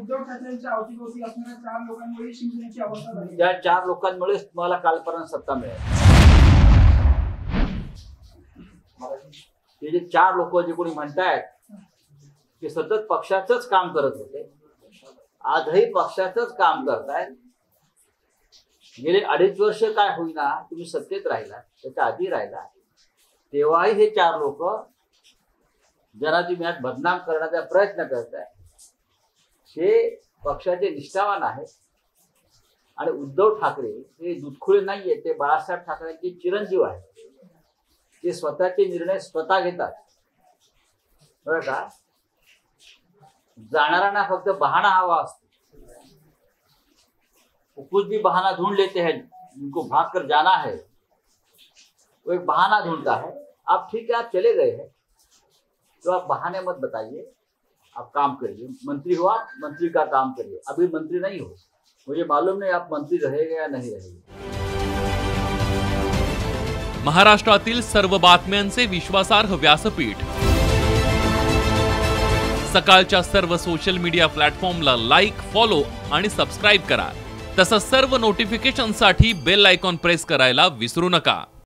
उद्धव ठाकरेंच्या अवतीभोवती असणाऱ्या 4 लोकांमुळे शिवसेनेची अवस्था झाली. त्या 4 लोकांमुळेच तुम्हाला कालपर्यंत सत्ता मिळाली. हे जे 4 लोक जे कोणी म्हणतायत ते सतत पक्षाचंच काम करत होते, आजही पक्षाचंच काम करतायत. गेले 2.5 वर्ष काय होईना तुम्ही सत्तेत राहिला, त्याच्या आधी राहिला, तेव्हाही हे 4 लोक ज्यांना तुम्ही आज बदनाम करण्याचा प्रयत्न करताय हे पक्षाचे निष्ठावान आहेत. आणि उद्धव ठाकरे हे दुधखुळे नाहीये, ते बाळासाहेब ठाकरेंचे चिरंजीव आहेत. ते स्वतःचे निर्णय स्वतः घेतात, बरं का. जाणाऱ्यांना फक्त बहाना हवा असतो. कुछ भी बहाना ढूंढ लेते हैं, उनको भाग कर जाना है, वो एक बहाना ढूंढता है. आप ठीक है, आप चले गए हैं तो आप बहाने मत बताइए, आप काम करिए. मंत्री हो, आप मंत्री का काम करिए. अभी मंत्री नहीं हो, मुझे मालूम नहीं आप मंत्री रहेंगे या नहीं रहेंगे. महाराष्ट्रातील सर्व बातम्यांचे विश्वासार्ह व्यासपीठ, सकाळच्या सर्व सोशल मीडिया प्लॅटफॉर्मला लाईक, फॉलो आणि सबस्क्राईब करा. तसंच सर्व नोटिफिकेशनसाठी बेल आयकॉन प्रेस करायला विसरू नका.